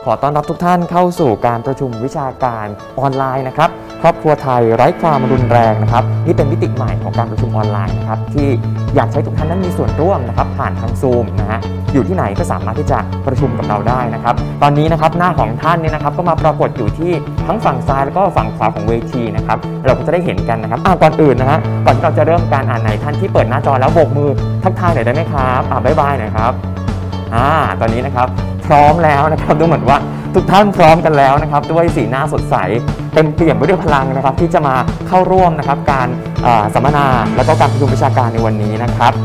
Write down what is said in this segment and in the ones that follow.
ขอต้อนรับทุกท่านเข้าสู่การประชุมวิชาการออนไลน์นะครับครอบครัวไทยไร้ความรุนแรงนะครับนี่เป็นมิติใหม่ของการประชุมออนไลน์นะครับที่อยากให้ทุกท่านนั้นมีส่วนร่วมนะครับผ่านทางซูมนะฮะอยู่ที่ไหนก็สามารถที่จะประชุมกับเราได้นะครับตอนนี้นะครับหน้าของท่านเนี่ยนะครับก็มาปรากฏอยู่ที่ทั้งฝั่งซ้ายแล้วก็ฝั่งขวาของเวทีนะครับเราก็จะได้เห็นกันนะครับก่อนอื่นนะฮะก่อนที่เราจะเริ่มการอ่านไหนท่านที่เปิดหน้าจอแล้วโบกมือทักทายหน่อยได้ไหมครับบ๊ายบายหน่อยครับตอนนี้นะครับพร้อมแล้วนะครับดูเหมือนว่าทุกท่านพร้อมกันแล้วนะครับด้วยสีหน้าสดใสเต็มเปี่ยมไปด้วยพลังนะครับที่จะมาเข้าร่วมนะครับการสัมมนาและก็การประชุมวิชาการในวันนี้นะครับ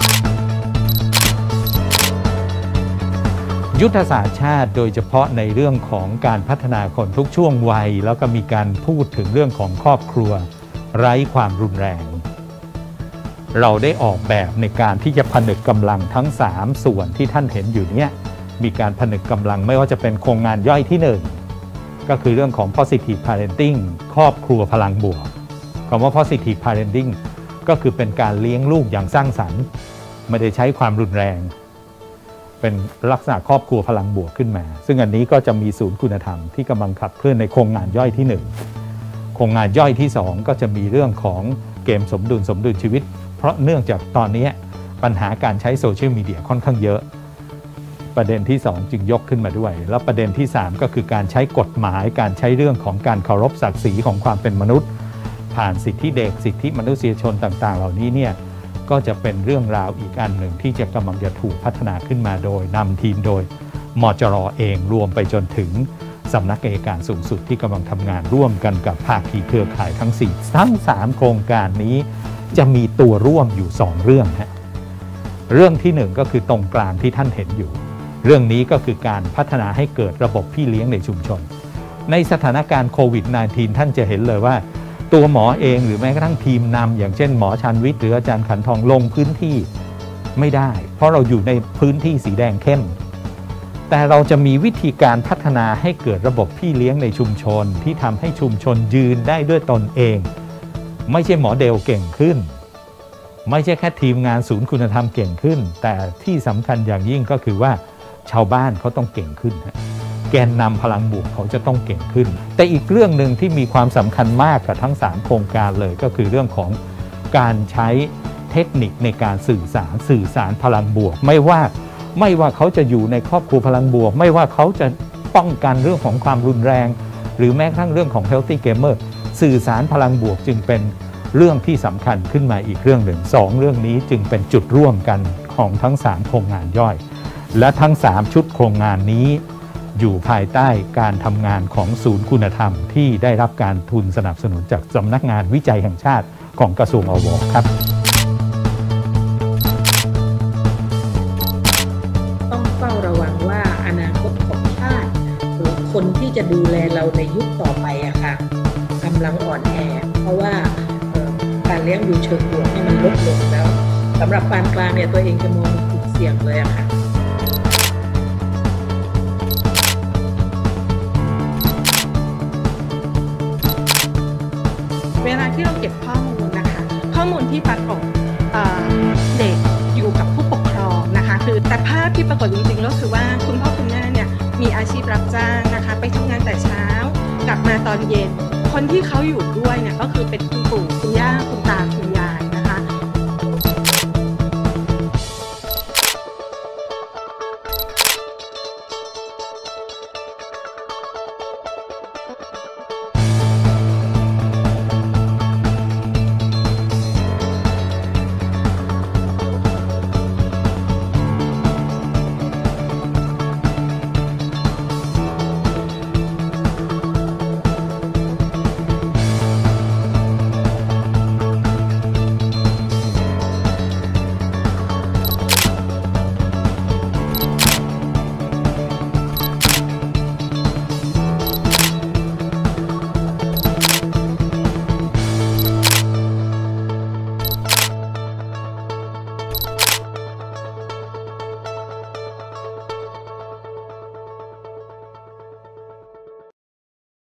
ยุทธศาสตร์ชาติโดยเฉพาะในเรื่องของการพัฒนาคนทุกช่วงวัยแล้วก็มีการพูดถึงเรื่องของครอบครัวไร้ความรุนแรงเราได้ออกแบบในการที่จะผนึกกำลังทั้ง3ส่วนที่ท่านเห็นอยู่เนี่ยมีการผนึกกำลังไม่ว่าจะเป็นโครงงานย่อยที่1ก็คือเรื่องของ positive parenting ครอบครัวพลังบวกคำว่า positive parenting ก็คือเป็นการเลี้ยงลูกอย่างสร้างสรรค์ไม่ได้ใช้ความรุนแรงเป็นลักษณะครอบครัวพลังบวกขึ้นมาซึ่งอันนี้ก็จะมีศูนย์คุณธรรมที่กำลังขับเคลื่อนในโครงงานย่อยที่1โครงงานย่อยที่2ก็จะมีเรื่องของเกมสมดุลชีวิตเพราะเนื่องจากตอนนี้ปัญหาการใช้โซเชียลมีเดียค่อนข้างเยอะประเด็นที่2จึงยกขึ้นมาด้วยแล้วประเด็นที่3ก็คือการใช้กฎหมายการใช้เรื่องของการเคารพศักดิ์ศรีของความเป็นมนุษย์ผ่านสิทธิเด็กสิทธิมนุษยชนต่างๆเหล่านี้เนี่ยก็จะเป็นเรื่องราวอีกอันหนึ่งที่จะกำลังจะถูกพัฒนาขึ้นมาโดยนำทีมโดยมจร.เองรวมไปจนถึงสำนักอัยการสูงสุดที่กำลังทำงานร่วมกันกับภาคีเครือข่ายทั้ง3โครงการนี้จะมีตัวร่วมอยู่2เรื่องฮะเรื่องที่1ก็คือตรงกลางที่ท่านเห็นอยู่เรื่องนี้ก็คือการพัฒนาให้เกิดระบบพี่เลี้ยงในชุมชนในสถานการณ์โควิด -19 ท่านจะเห็นเลยว่าตัวหมอเองหรือแม้กระทั่งทีมนำอย่างเช่นหมอชันวิทย์หรืออาจารย์ขันทองลงพื้นที่ไม่ได้เพราะเราอยู่ในพื้นที่สีแดงเข้มแต่เราจะมีวิธีการพัฒนาให้เกิดระบบพี่เลี้ยงในชุมชนที่ทำให้ชุมชนยืนได้ด้วยตนเองไม่ใช่หมอเดลเก่งขึ้นไม่ใช่แค่ทีมงานศูนย์คุณธรรมเก่งขึ้นแต่ที่สำคัญอย่างยิ่งก็คือว่าชาวบ้านเขาต้องเก่งขึ้นแกนนำพลังบวกเขาจะต้องเก่งขึ้นแต่อีกเรื่องหนึ่งที่มีความสำคัญมากกับทั้ง3โครงการเลยก็คือเรื่องของการใช้เทคนิคในการสื่อสารพลังบวกไม่ว่าเขาจะอยู่ในครอบครัวพลังบวกไม่ว่าเขาจะป้องกันเรื่องของความรุนแรงหรือแม้กระทั่งเรื่องของ Healthy Gamer สื่อสารพลังบวกจึงเป็นเรื่องที่สำคัญขึ้นมาอีกเรื่องหนึ่ง2เรื่องนี้จึงเป็นจุดร่วมกันของทั้ง3โครงงานย่อยและทั้ง3ชุดโครงงานนี้อยู่ภายใต้การทำงานของศูนย์คุณธรรมที่ได้รับการทุนสนับสนุนจากสำนักงานวิจัยแห่งชาติของกระทรวงอว.ครับต้องเฝ้าระวังว่าอนาคตของชาติหรือคนที่จะดูแลเราในยุคต่อไปอะค่ะกำลังอ่อนแอเพราะว่าการเลี้ยงดูเชิงบวกนี่มันลดลงแล้วสำหรับปานกลางเนี่ยตัวเองจะมองกลุ่มเสี่ยงเลยอะค่ะเวลาที่เราเก็บข้อมูลนะคะข้อมูลที่ปรากฏเด็กอยู่กับผู้ปกครองนะคะคือแต่ภาพที่ปรากฏจริงๆก็คือว่าคุณพ่อคุณแม่เนี่ยมีอาชีพรับจ้างนะคะไปทำงานแต่เช้ากลับมาตอนเย็นคนที่เขาอยู่ด้วยเนี่ยก็คือเป็นคุณปู่คุณย่าคุณตาคุณย